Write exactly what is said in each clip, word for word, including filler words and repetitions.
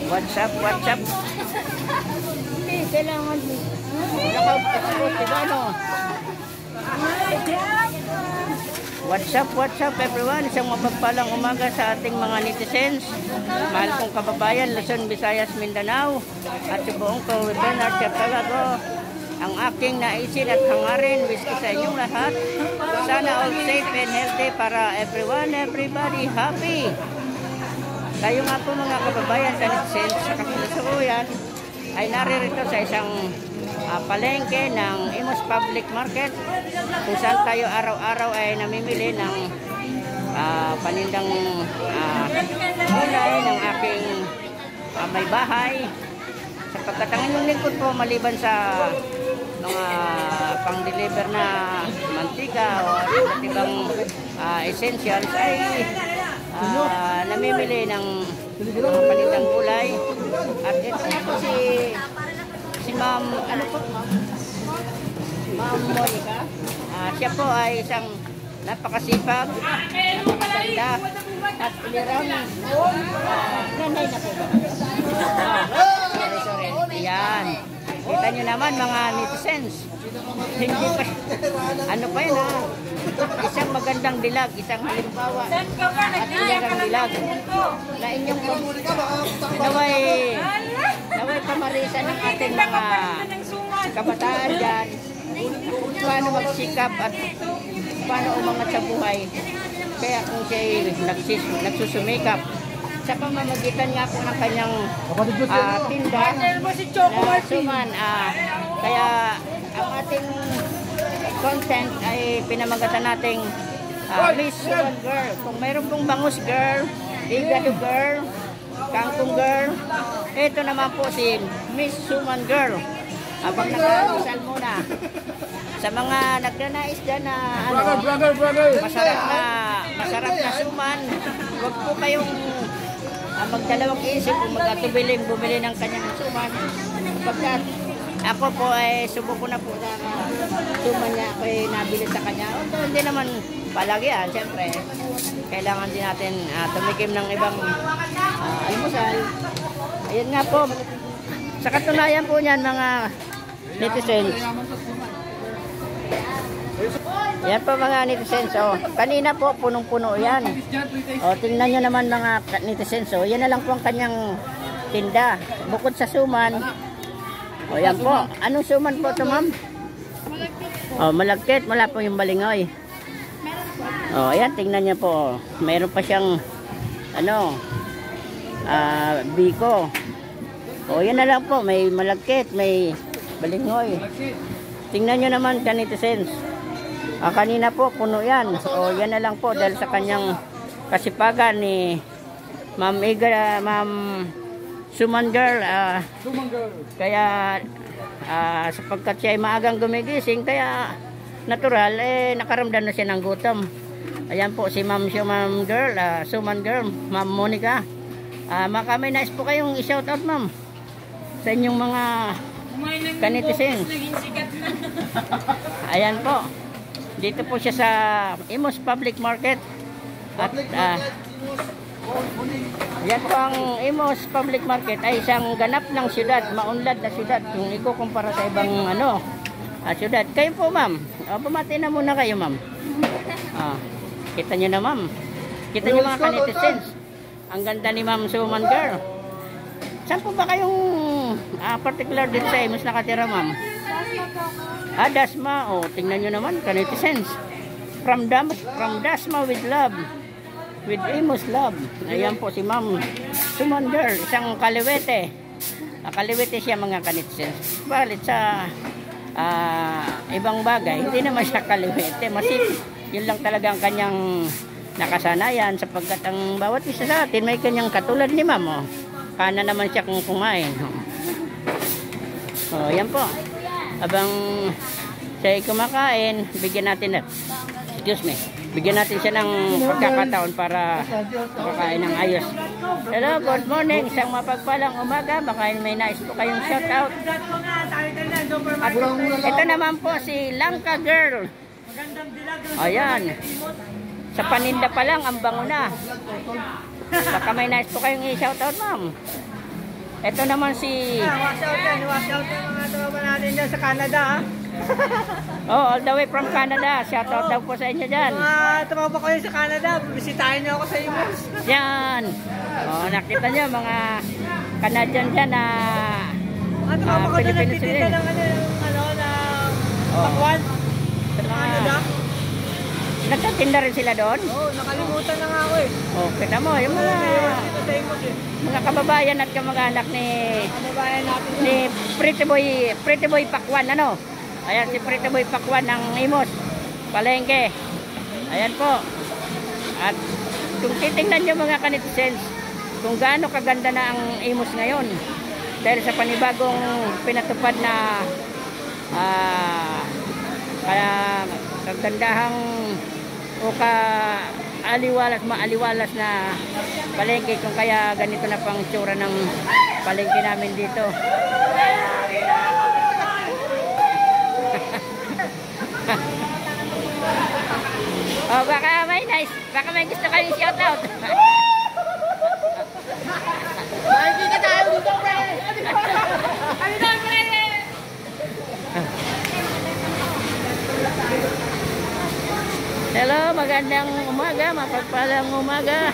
What's up, what's up? Hindi, kailangan. Nakapagpapot, diba no? What's up, what's up everyone? Isang mapagpalang umaga sa ating mga netizens. Mahal kong kababayan, Luzon, Visayas, Mindanao. At sa buong Caribbean Archipelago. Ang aking naisin at hangarin, wish ko sa inyong lahat. Sana all safe and healthy para everyone, everybody happy. Tayo nga po mga kababayan sa netizens, sa kasalukuyan ay naririto sa isang uh, palengke ng Imus Public Market kung saan tayo araw-araw ay namimili ng uh, panindang uh, gulay ng aking uh, may bahay. Sapagkat ang inyong lingkod po maliban sa mga pang-deliver na mantika o iba't ibang uh, essentials ay uh, namimili ng mga panindang gulay. At ito po si si Ma'am, ano po? Ma'am Monica. Uh, siya po ay isang napakasipag, napakaganda at ulirang uh, nanay na po ba? Uh, sorry, sorry. Ayan. Kita nyo naman mga netizens. Hindi pa, ano pa yun ha? Isang magandang dilag, isang halimbawa at ulirang dilag na inyong naway naway pamarisan ng ating mga kabataan dyan kung paano magsikap at paano umangat sa buhay. Kaya kung siya nagsis, nagsusumikap sa pamamagitan nga po ng kanyang uh, tinda na suman, uh, kaya ang ating content ay pinamagatan nating uh, Miss Suman Girl. Kung mayroon pong bangus girl, igado girl, kangkong girl, ito naman po si Miss Suman Girl. Habang nag-aaral muna sa mga nagdanais dyan na ano, masarap na masarap na suman, huwag po kayong uh, magdalawang isip kung magkatubiling bumili ng kanyang suman. Pagkat ako po ay subo ko na po na suman niya ako ay nabili sa kanya. Although hindi naman palagi yan, siyempre kailangan din natin uh, tumikim ng ibang uh, almusal. Ayun nga po, sa katunayan po niyan mga netizens. Yan po mga netizens. O, kanina po punong-puno yan. O, tingnan nyo naman mga netizens. O, yan na lang po ang kanyang tinda. Bukod sa suman. O, yan po. Anong suman po ito, ma'am? O, malagkit. Wala po yung balingoy. O, ayan. Tingnan nyo po. Mayroon pa siyang ano, ah, uh, biko. O, yan na lang po. May malagkit. May balingoy. Tingnan nyo naman netizens. Ah, kanina po puno yan. O yan na lang po dahil sa kanyang kasipagan ni Ma'am Iga, Ma'am Suman Girl. Ah, kaya ah, sapagkat siya ay maagang gumigising, kaya natural eh nakaramdam na siya ng gutom. Ayan po si Ma'am Suman Girl, ah, Suman Girl, Ma'am Monica. Ah, maka may nais po kayong i-shout out, ma'am, sa inyong mga kanetizens. Ayan po. Dito po siya sa Imus Public Market. At uh, yan po ang Imus Public Market ay isang ganap ng syudad, maunlad na syudad kung ikukumpara sa ibang ano, uh, syudad. Kayo po, ma'am. Uh, bumati na muna kayo, ma'am. Uh, kita nyo na, ma'am. Kita nyo mga kanetizens. Ang ganda ni Ma'am Suman Girl. Saan po ba kayong uh, particular dito sa Imus nakatira, ma'am? Ah, Dasma. O, tingnan nyo naman, kanetizens. From, from Dasma with love. With Imus love. Ayan po si Ma'am Suman Girl. Isang kaliwete. Ah, kaliwete siya mga kanetizens. Balit sa uh, ibang bagay, hindi naman siya kaliwete. Masip, yun lang talaga ang kanyang nakasanayan. Sapagkat ang bawat isa sa atin may kanyang katulad ni Ma'am. O, kana naman siya kung kumain. O, yan po. Habang siya ay kumakain, bigyan natin na, excuse me, bigyan natin siya ng pagkakataon para makakain ng ayos. Hello, good morning. Isang mapagpalang umaga. Baka may nais po kayong shout out. At ito naman po si Langka Girl. Ayan. Sa paninda pa lang, ang bango na. Baka may nais po kayong i-shout out, ma'am. Ito naman si... Ah, wash out yan. Wash out yung mga tropa natin dyan sa Canada, ha? Oh, all the way from Canada. Shout out daw po sa inyo dyan. Mga tropa ko yun sa Canada, bisitahin niyo ako sa Imos. Yan. Oh, nakita niyo mga Canadian dyan na Mga tropa Ah, ko doon Pilipinas nagtitinda rin. ng ano, ng ano, ng Oh. pakwan. sa Sa mga... Canada. Nagtatinda rin sila doon. Oo, oh, nakalimutan na nga ako eh. Oh, kita mo, yung mga, Naiwan dito sa Imos eh. mga kababayan at kamag-anak ni Kababayan natin ni Pretty Boy, Pretty Boy Pakwan, ano? Ayan si Pretty Boy Pakwan ng Imos, Palengke. Ayan po. At kung titingnan niyo mga kanitizens, kung gaano kaganda na ang Imos ngayon dahil sa panibagong pinatupad na ah kaya kagandahang o ka aliwalas maaliwalas na palengke, kung kaya ganito na pang tsura ng palengke namin dito. Oh, baka may nice, baka may gusto kayong shout out. Nakikita tayo dito, pre! Ano daw, pre? Hello, magandang umaga, mapagpalang umaga.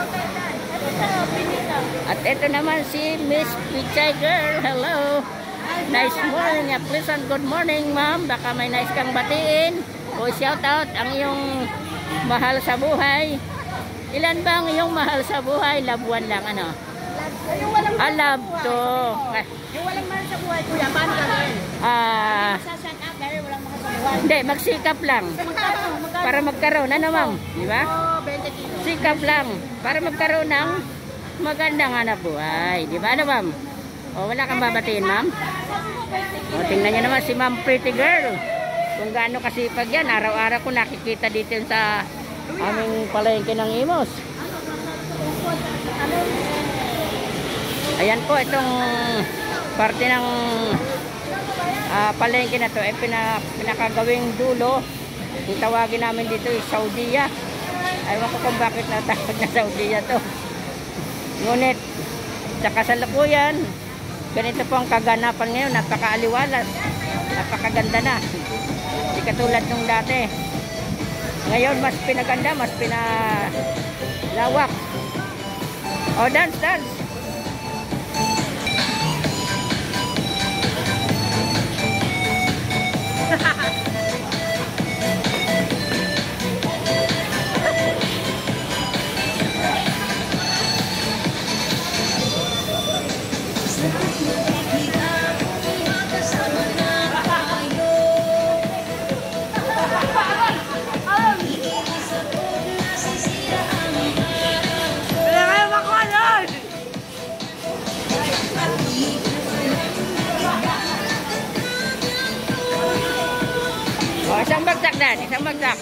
At ito naman si Miss Pichay Girl. Hello. Nice morning, a pleasant good morning, ma'am. Baka may nice kang batiin o shout out ang iyong mahal sa buhay. Ilan bang iyong mahal sa buhay? Labuan lang, ano? Yung walang I love to. Ah, yung walang mahal sa buhay, kuya, paano gagawin? ah, Sasan up dahil walang mahal sa buhay. hindi, magsikap lang. Magkano? Magkano? Para magkaroon, ano ma'am? Di ba? Oh, twenty kilo. Sikap lang para magkaroon ng magandang hanap buhay. Di ba, ano ma'am? O, wala kang babatiin, ma'am? O, tingnan nyo naman si Ma'am Pretty Girl. Kung gaano kasipag yan. Araw-araw ko nakikita dito sa aming palengke ng Imos. Ayan po, itong parte ng ah, palengke na to ay pina, pinakagawing dulo. Yung tawagin namin dito ay Saudiya. Ayaw ko kung bakit natawag na Saudiya to. Ngunit sa kasalukuyan, ganito po ang kaganapan ngayon. Napakaaliwalas, napakaganda na. Hindi katulad nung dati. Ngayon mas pinaganda, mas pinalawak. O, dance, dance. Wala kayo makuha nun! O, isang bagsak dan, isang bagsak.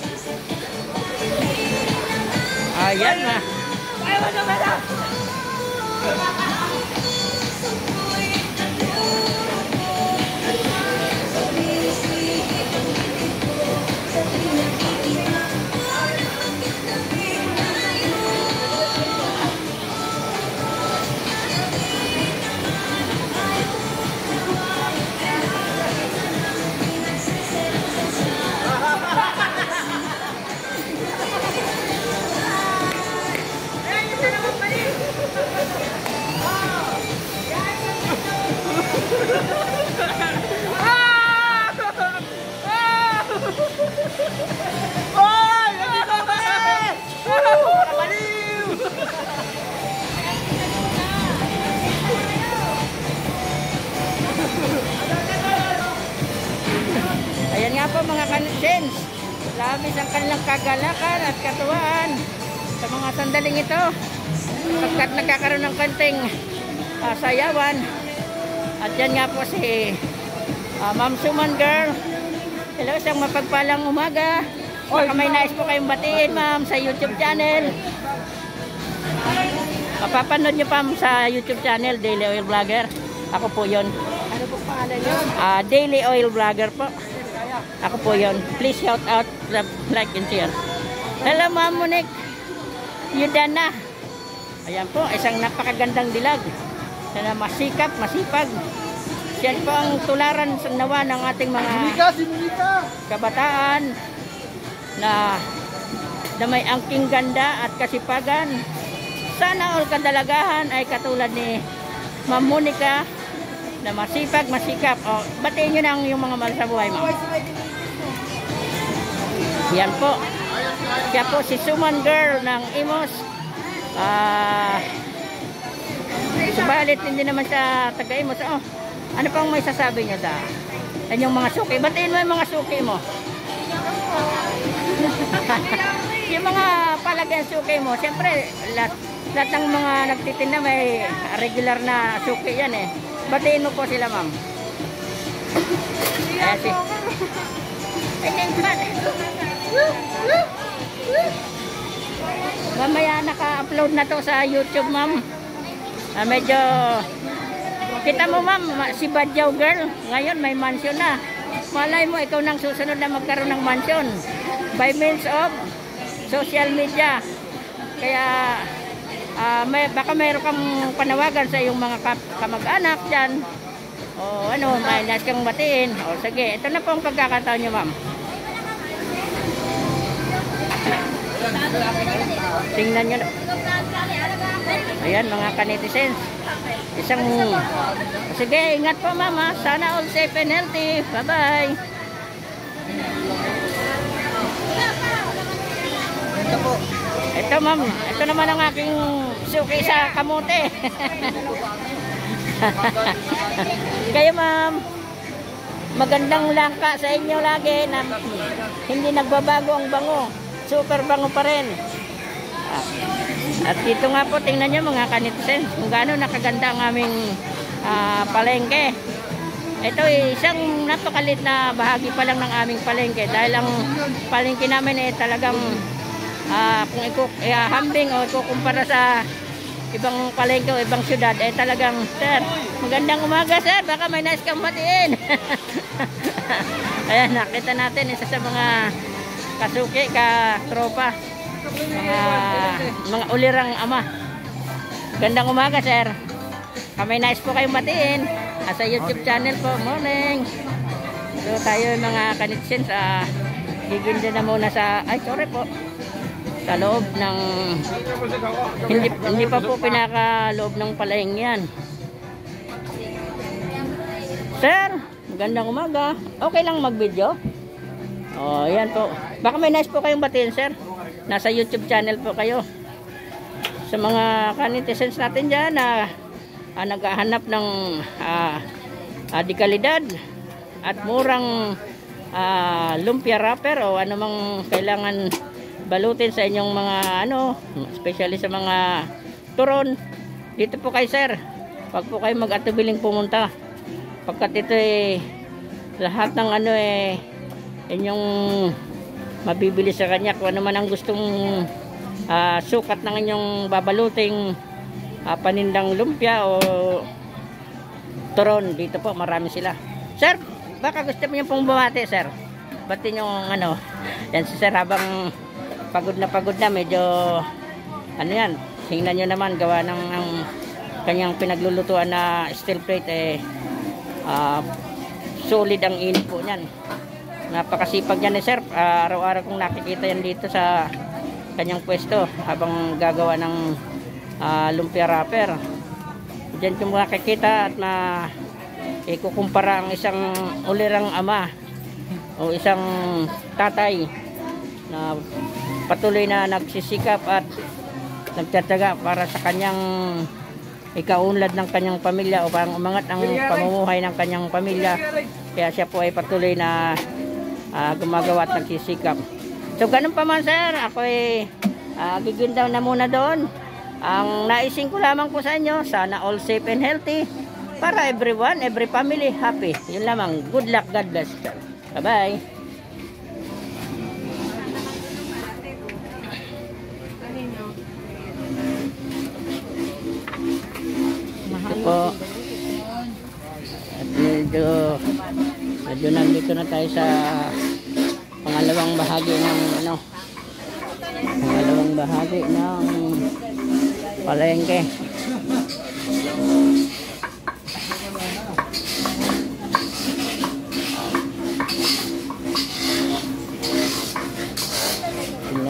Ayan na. Ayaw mo naman na! Hoy! Nandito ako eh! Nakabaliw! Ayan nga po mga kanitens. Labis ang kanilang kagalakan at katuwaan sa mga sandaling ito. Pagkat nagkakaroon ng kanting uh, sayawan. At yan nga po si uh, Ma'am Suman Girl. Hello, isang mapagpalang umaga. Baka may nais po kayong batiin, ma'am, sa YouTube channel. Mapapanood nyo pa sa YouTube channel, Daily Oil Vlogger. Ako po yon. Ano po pangalan yun? Uh, Daily Oil Vlogger po. Ako po yon. Please shout out, like and share. Hello, Ma'am Monique Yudana. Ayan po, isang napakagandang dilag. Sana masikap, masipag. Siya po ang tularan sa nawa ng ating mga Monica, si Monica! kabataan na, na may angking ganda at kasipagan. Sana all kadalagahan ay katulad ni Ma'am Monica na masipag, masikap. O, batiin nyo lang yung mga mahal sa buhay, ma'am. Yan po. Siya po si Suman Girl ng Imos. Ah... Subalit hindi naman siya taga-Imos. Oh, ano pang may sasabi niya da? Yan yung mga suki. Batiin mo yung mga suki mo. Yung mga palagyan suki mo. Siyempre, lahat, lahat ng mga nagtitinda may regular na suki yan eh. Batiin mo po sila, ma'am. Ayan si... Mamaya naka-upload na to sa YouTube, ma'am. Ah, medyo kita mo, ma'am, si Badyaw Girl ngayon may mansion na. Malay mo ikaw nang susunod na magkaroon ng mansion by means of social media. Kaya uh, may, baka mayroon kang panawagan sa iyong mga kamag-anak dyan o ano, may nais kang batiin. O sige, ito na po ang pagkakataon nyo, ma'am. Tingnan nyo na. Ayan mga kanitizens. Isang... Sige, ingat po, mama. Sana all safe and healthy. Bye-bye. Ito po. Ito, ma'am. Ito naman ang aking suki sa kamote. Kayo, ma'am. Magandang langka sa inyo lagi na hindi nagbabago ang bango. Super bango pa rin. At dito nga po, tingnan nyo mga kanitizens kung gaano nakaganda ang aming uh, palengke. Ito ay isang napakalit na bahagi pa lang ng aming palengke dahil ang palengke namin ay talagang uh, kung ikukambing o ikukumpara sa ibang palengke o ibang syudad ay talagang, sir, magandang umaga, sir, baka may nais kang batiin. Ayan, nakita natin isa sa mga kasuki, ka-tropa, mga, mga ulirang ama. Gandang umaga, sir. Kami nais po kayong batiin. Ah, sa YouTube channel po, morning. So tayo mga kanitsins, ah, giginda na muna sa, ay sorry po, sa loob ng, hindi, hindi pa po pinakaloob ng palayang yan. Sir, magandang umaga. Okay lang mag-video? Oh, yan po. Baka may nice po kayong batiin, sir. Nasa YouTube channel po kayo. Sa mga kanitizens natin dyan na ah, naghahanap ng ah, ah, dekalidad at murang ah, lumpia wrapper o anumang kailangan balutin sa inyong mga ano, especially sa mga turon. Dito po kayo, sir. Pag po kayo mag-atubiling pumunta. Pagkat ito eh, lahat ng ano eh, inyong mabibili sa kanya kung ano man ang gustong uh, sukat ng inyong babaluting uh, panindang lumpia o turon. Dito po marami sila. Sir, baka gusto mo yung pong bumati, sir. Batin yung ano, yan si sir habang pagod na pagod na, medyo ano yan, tingnan nyo naman gawa ng ang kanyang pinaglulutuan na steel plate eh, uh, solid ang init po niyan. Napakasipag niya ni sir. Uh, araw-araw kong nakikita yan dito sa kanyang pwesto habang gagawa ng uh, lumpia wrapper. Diyan yung makikita at na ikukumpara ang isang ulirang ama o isang tatay na patuloy na nagsisikap at nagtataga para sa kanyang ikaunlad ng kanyang pamilya o parang umangat ang pamumuhay ng kanyang pamilya. Kaya siya po ay patuloy na Uh, gumagawa at nagsisikap. So ganun pa man, sir, ako ay uh, gigindaw na muna doon. Ang naising ko lamang po sa inyo, sana all safe and healthy para everyone, every family happy. Yun lamang. Good luck, God bless. Bye bye. Ito po. At medyo medyo nandito na tayo sa pangalawang bahagi ng ano pangalawang bahagi ng palengke.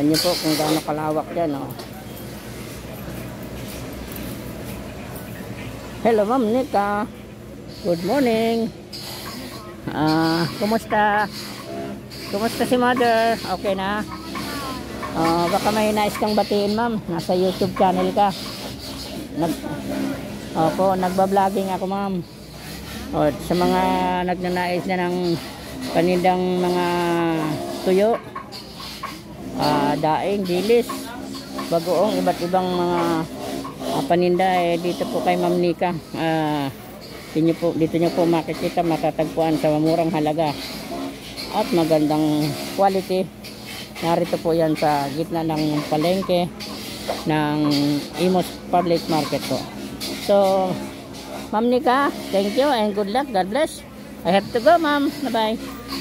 Tingnan niyo po kung gaano kalawak yan, oh. Hello, Ma'am Nika. Good morning. Ah, kumusta? Kumusta si Mother? Okay na? Uh, baka may nais kang batiin, ma'am. Nasa YouTube channel ka. Nag Opo, nagba-vlogging ako, ma'am. O, sa mga nagnanais na ng panindang mga tuyo, uh, daing, dilis, bagoong, iba't ibang mga uh, paninda, eh, dito po kay Ma'am Nika. Uh, dito, po, dito nyo po makikita, matatagpuan sa murang halaga at magandang quality. Narito po yan sa gitna ng palengke ng Imus Public Market po. So, Ma'am Nika, thank you and good luck. God bless. I have to go, ma'am. Bye-bye.